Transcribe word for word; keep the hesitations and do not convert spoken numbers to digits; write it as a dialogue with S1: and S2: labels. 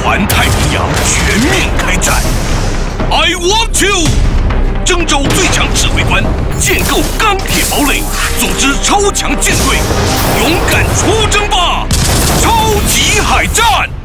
S1: 环太平洋全面开战。I want you！ 征召最强指挥官，建构钢铁堡垒，组织超强舰队，勇敢出征吧！超级海战！